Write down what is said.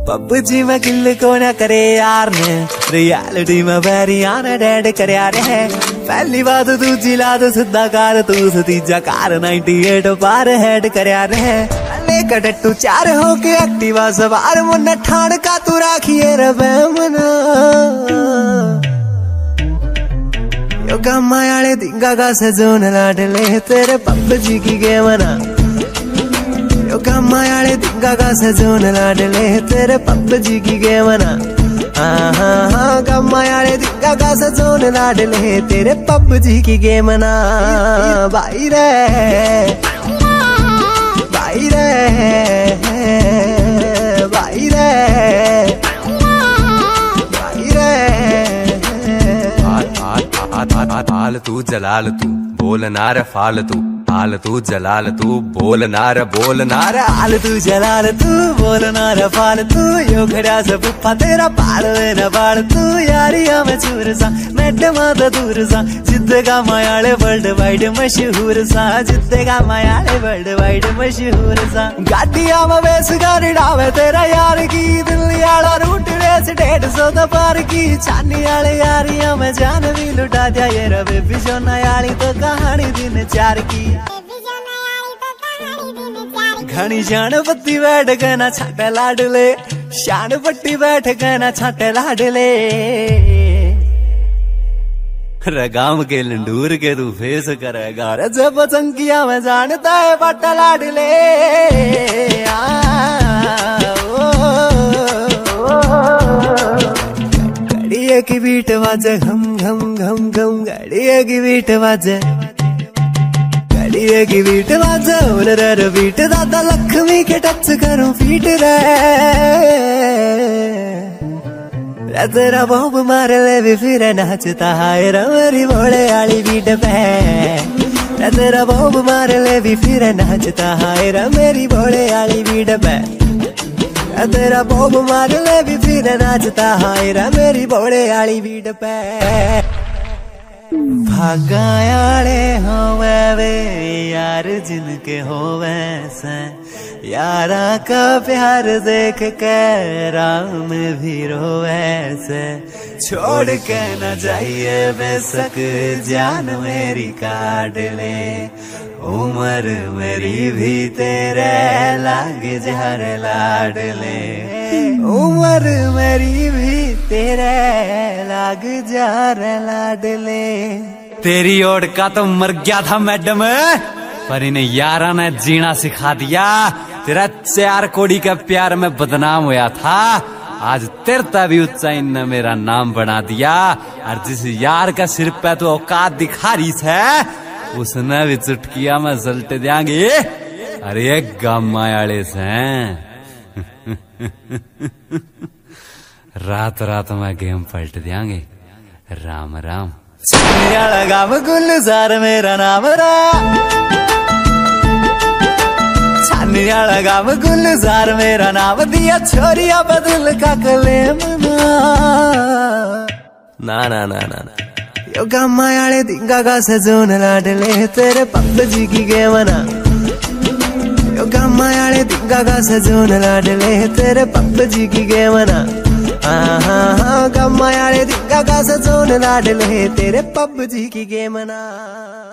PUBG में किल को ना करे यार ने, रियलिटी में बैरिया ने डेड कर यार है। पहली बात दूजी लाद सिद्धा कार तू तीजा कार 98 पार हेड कर यार है। लेकर टट्टू चार हो के एक्टिवा सवार मुन्ना ठाण का तू राखिए रबे मना। यो गम्मायाले दिंगा का सजोन लाडले तेरे पबजी की गेम ना। यो गम्मायाले दिंगा का सजोन लाडले तेरे पबजी की गेम ना। हाँ गम्मायाले दिंगा का सजोन लाडले तेरे पबजी की गेम ना। भाई रे भाई रे भाई रे भाई रे। आल तू जलाल तू बोल नार फाल तू, आल तू जलाल तू बोल नार आल तू जलाल तू बोल नार फाल तू। यो खड़ा से पुप्पा तेरा पाल न पाल तू। यारिया में चूर सा मैडमा तो दूर सा, जिद्देगा मायाले वर्ल्ड वाइड मशहूर सा, जिद्देगा मायाले वर्ल्ड वाइड मशहूर सा। गाड़िया में बेस गाड़ी डावे तेरा यार की, दिल्ली आला रूट रेस 150 तो पार की। छानी आले यारिया में जान भी लुटा दिया ये रवे बिजोना याली तो कहानी दिन चार की। घनी शान पत्ती बैठ गए ना छाटे लाडले, शान पट्टी बैठ गए ना छाटे लाडले। रगाम के लंडूर के तू फेस करेगा रे जब चंकिया में जानता है बट्टा लाडले। घड़िए की बीट बाजे घम घम घम घम, घड़िए की बीट बाजे घड़िए की बीट बाजे उलर बीट। दादा लक्ष्मी के टच करूं फीट रे तेरा बॉब मार ले भी फिर नाचता है मेरी भोले आली बीट पे। तेरा बॉब मार ले भी फिर नाचता है मेरी भोले आली बीट पे। तेरा बॉब मार ले भी फिर नाचता है मेरी भोले आली बीट पे। भागायाले होवे वे यार जिनके होवे से, यारा का प्यार देख के राम भी रोवे से। छोड़ के न जाइए बेशक जान मेरी काट ले, उम्र मेरी भी तेरे लाग जार लाड ले। उम्र मेरी भी तेरे लाग जार लाड ले। तेरी ओट का तो मर गया था मैडम, पर इन्हें यारा ने जीना सिखा दिया। तेरा 4 कोड़ी का प्यार में बदनाम हुआ था, आज तेरता भी ऊंचाई ने मेरा नाम बना दिया। और जिस यार का सिर पे तो औकात दिखा रही है, उसने भी चुटकिया में जलट देंगे। अरे गम्मायाले से रात रात में गेम पलट देंगे। राम राम। गाम गुलजार मेरा नाम रा, छानिया गाम गुलजार मेरा नाम। दिया छोरिया बदल का कलेम ना ना ना ना ना। यो गम्मायाले दिंगा का सजोन लाडले तेरे पबजी की गेम ना। यो गम्मायाले दिंगा का सजोन लाडले तेरे पबजी की गेम ना। हाँ गम्मायाले दिंगा का सजोन लाडले तेरे पबजी की गेम ना।